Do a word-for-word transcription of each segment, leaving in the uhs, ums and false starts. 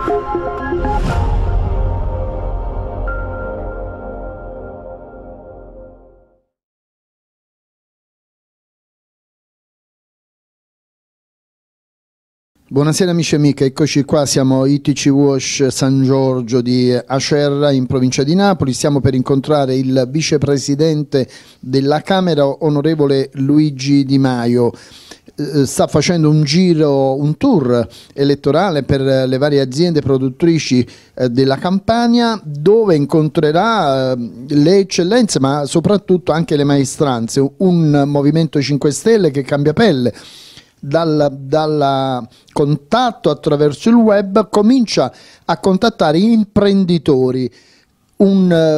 Buonasera amici e amiche, eccoci qua, siamo I T C Wash San Giorgio di Acerra in provincia di Napoli. Stiamo per incontrare il vicepresidente della Camera, onorevole Luigi Di Maio. Eh, sta facendo un giro, un tour elettorale per le varie aziende produttrici eh, della Campania, dove incontrerà eh, le eccellenze ma soprattutto anche le maestranze, un Movimento cinque Stelle che cambia pelle. Dal, dal contatto attraverso il web comincia a contattare imprenditori, un,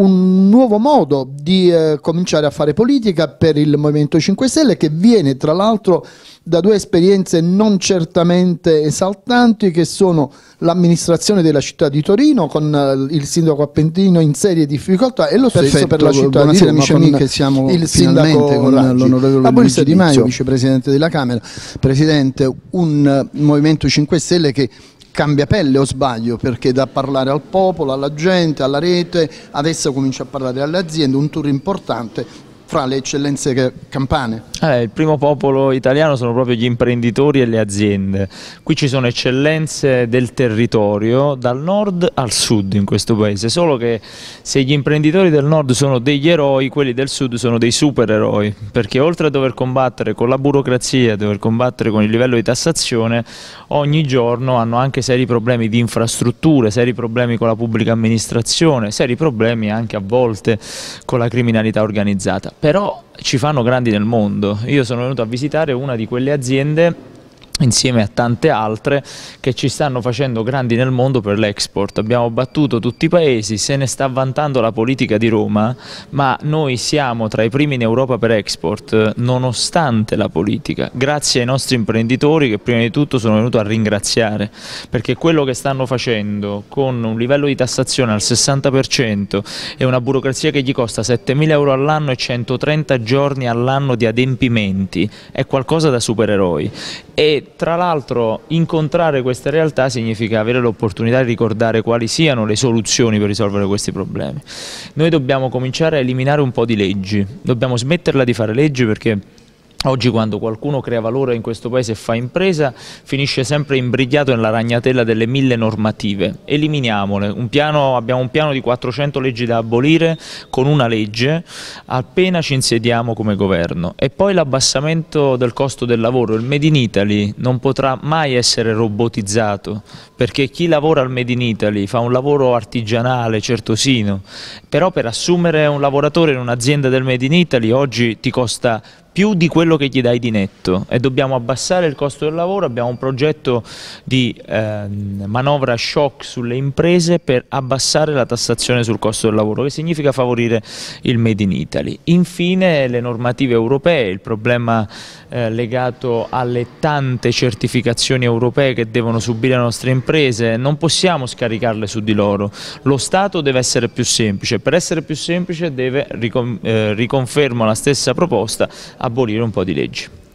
un nuovo modo di eh, cominciare a fare politica per il Movimento cinque Stelle, che viene tra l'altro da due esperienze non certamente esaltanti, che sono l'amministrazione della città di Torino con eh, il sindaco Appendino in serie difficoltà, e lo stesso Perfetto, per la città di Roma amici con amiche, siamo il sindaco con l'onorevole Luigi Di Maio, vicepresidente della Camera. Presidente, un uh, Movimento cinque Stelle che cambia pelle, o sbaglio? Perché da parlare al popolo, alla gente, alla rete, adesso comincia a parlare alle aziende, un tour importante fra le eccellenze campane. Eh, il primo popolo italiano sono proprio gli imprenditori e le aziende. Qui ci sono eccellenze del territorio, dal nord al sud in questo paese, solo che se gli imprenditori del nord sono degli eroi, quelli del sud sono dei supereroi, perché oltre a dover combattere con la burocrazia, a dover combattere con il livello di tassazione, ogni giorno hanno anche seri problemi di infrastrutture, seri problemi con la pubblica amministrazione, seri problemi anche a volte con la criminalità organizzata. Però ci fanno grandi nel mondo. Io sono venuto a visitare una di quelle aziende insieme a tante altre che ci stanno facendo grandi nel mondo per l'export. Abbiamo battuto tutti i paesi, se ne sta vantando la politica di Roma, ma noi siamo tra i primi in Europa per export nonostante la politica, grazie ai nostri imprenditori che prima di tutto sono venuto a ringraziare, perché quello che stanno facendo con un livello di tassazione al sessanta per cento e una burocrazia che gli costa settemila euro all'anno e centotrenta giorni all'anno di adempimenti è qualcosa da supereroi. E tra l'altro incontrare queste realtà significa avere l'opportunità di ricordare quali siano le soluzioni per risolvere questi problemi. Noi dobbiamo cominciare a eliminare un po' di leggi, dobbiamo smetterla di fare leggi, perché oggi quando qualcuno crea valore in questo paese e fa impresa finisce sempre imbrigliato nella ragnatela delle mille normative. Eliminiamole. Un piano, abbiamo un piano di quattrocento leggi da abolire con una legge appena ci insediamo come governo. E poi l'abbassamento del costo del lavoro. Il Made in Italy non potrà mai essere robotizzato, perché chi lavora al Made in Italy fa un lavoro artigianale, certosino, però per assumere un lavoratore in un'azienda del Made in Italy oggi ti costa più di quello che gli dai di netto, e dobbiamo abbassare il costo del lavoro. Abbiamo un progetto di eh, manovra shock sulle imprese per abbassare la tassazione sul costo del lavoro, che significa favorire il Made in Italy. Infine le normative europee, il problema eh, legato alle tante certificazioni europee che devono subire le nostre imprese, non possiamo scaricarle su di loro. Lo Stato deve essere più semplice, per essere più semplice deve, ricon eh, riconfermo la stessa proposta, abolire un po' di leggi.